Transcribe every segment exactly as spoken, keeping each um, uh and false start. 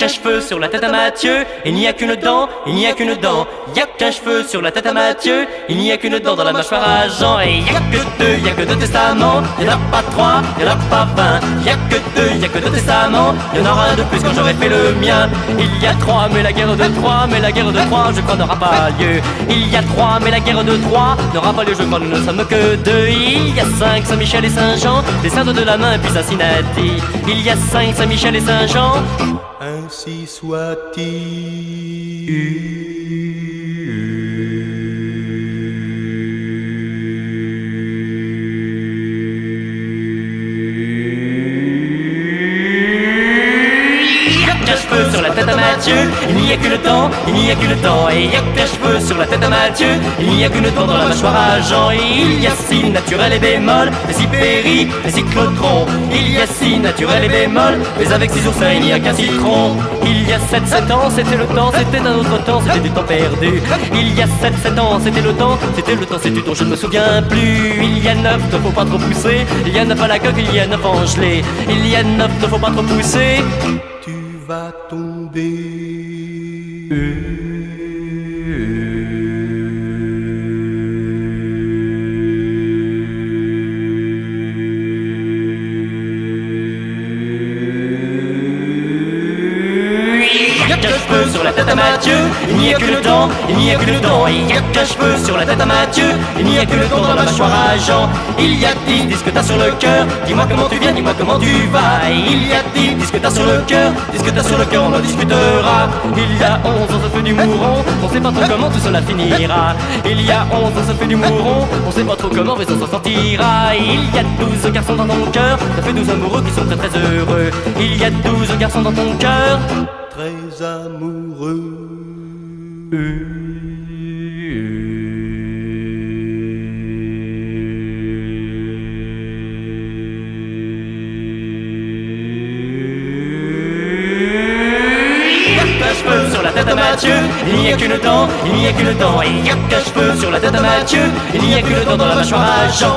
qu'un cheveu sur la tête à Mathieu. Il n'y a qu'une dent, il n'y a qu'une dent. Y'a qu'un cheveu sur la tête à Mathieu. Il n'y a qu'une dent dans la mâchoire à Jean. Et y'a que deux, y'a que deux testaments. Y'en a pas trois, y'en a pas vingt. Y'a que deux, y'a que deux testaments. Y'en aura un de plus quand j'aurai fait le mien. Il y a trois, mais la guerre de Troie, mais la guerre de Troie, je crois n'aura pas lieu. Il y a trois, mais la guerre de Troie n'aura pas lieu, je crois nous ne sommes que deux. Il y a cinq, Saint-Michel et Saint-Jean, les saints de la main puis Cincinnati. Il y a cinq, Saint-Michel et Saint-Jean. Ainsi soit-il. Cheveux sur la tête à Mathieu, il n'y a qu'une dent, il n'y a qu'une dent. Et y'a que cheveux sur la tête à Mathieu, il n'y a qu'une dent dans la mâchoire à Jean. Et il y a si naturel et bémol, et si péri, et si clotron. Il y a si naturel et bémol, mais avec six oursins il n'y a qu'un citron. Il y a sept, sept ans, c'était le temps, c'était un autre temps, c'était du temps perdu. Il y a sept, sept ans, c'était le temps, c'était le temps, c'est du temps, je ne me souviens plus. Il y a neuf, ne faut pas trop pousser, il y a neuf à la coque, il y a neuf en gelée. Il y a neuf, ne faut pas trop pousser. Va tomber. Y'a qu'un cheveu sur la tête à Mathieu, il n'y a qu'une dent, il n'y a qu'une dent. Et y'a qu'un cheveu sur la tête à Mathieu, il n'y a qu'une dent dans la mâchoire à Jean. Il y a dix disques t'as sur le cœur, dis-moi comment tu viens, dis-moi comment tu vas. Et il y a dix disques t'as sur le cœur, disques t'as sur le cœur, on en discutera. Il y a onze, on se fait du mouron, on sait pas trop comment tout cela finira. Il y a onze, on se fait du mouron, on sait pas trop comment, mais ça s'en sortira. Et il y a douze garçons dans ton cœur, ça fait douze amoureux qui sont très très heureux. Il y a douze garçons dans ton cœur, très amoureux. Cheveux sur la tête à Mathieu, il n'y a qu'une dent, il n'y a qu'une dent. Et y'a qu'un cheveu sur la tête à Mathieu, il n'y a qu'une dent dans la mâchoire à Jean.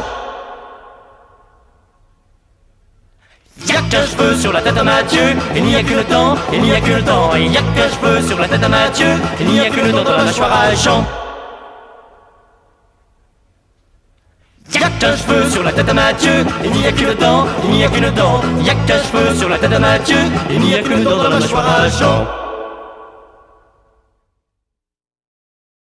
Y'a qu'un cheveu sur la tête à Mathieu, il n'y a qu'une dent, il n'y a qu'une dent. Et y'a qu'un cheveu sur la tête à Mathieu, il n'y a qu'une dent dans la mâchoire à Jean. Y'a qu'un cheveu sur la tête à Mathieu, il n'y a qu'une dent, il n'y a qu'une dent. Y'a qu'un cheveu sur la tête à Mathieu, il n'y a qu'une dent dans la mâchoire à Jean.